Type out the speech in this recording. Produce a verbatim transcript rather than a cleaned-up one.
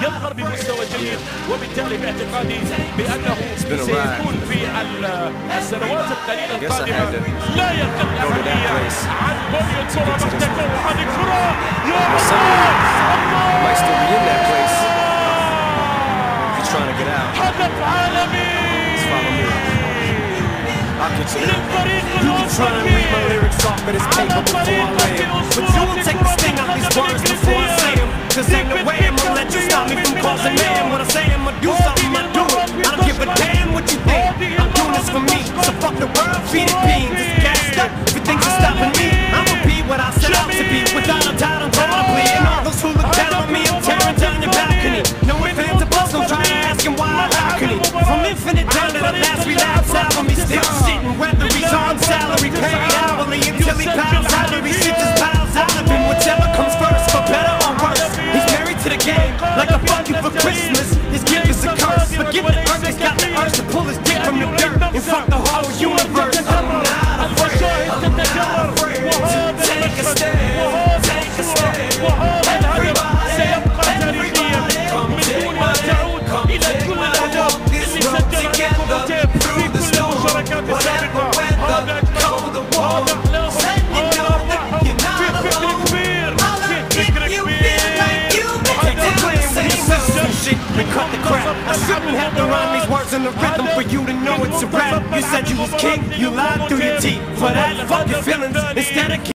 يظهر بمستوى جيد، وبالتالي باعتقادي بأنه سيكون في السنوات القليلة القادمة لا يقل أهمية عن بني الكرة محتكر. وهذه الكرة يا حدث عالمي للفريق الأوروبي. Cause ain't no way I'ma let you stop me from causing man. When I say I'ma do something, I do it. I don't give a damn what you think. I'm doing this for me, so fuck the world, feed it beans. It's gassed up, everything's stopping me. I'ma be what I set out to be, without a doubt, undoubtedly. And all those who look down on me, I'm tearing down your balcony. No ifs, ands, or buts, don't try to ask him why or how can he. From infinite down to the last relapse album, he's still sitting, whether he's on salary, paid hourly, until he piles out or he shit just piles out of him. Whichever comes first, for better or worse. He's married to the game, like a fuck you for Christmas. His gift is a curse. Forget the earth, he's got the urge to pull his dick from the dirt and fuck the whole universe. I'm not afraid, I'm not afraid to take a stand, take a stand. Everybody, everybody, come take my hand, come take my walk this road together through the storm. Whatever weather, cold the warm, let me know that you're not alone. I'll make you feel like you make it clear. Shit, we cut the crap. I shouldn't have to rhyme these words in the rhythm for you to know it's a rap. You said you was king, you lied through your teeth. For that, fuck your feelings. Instead of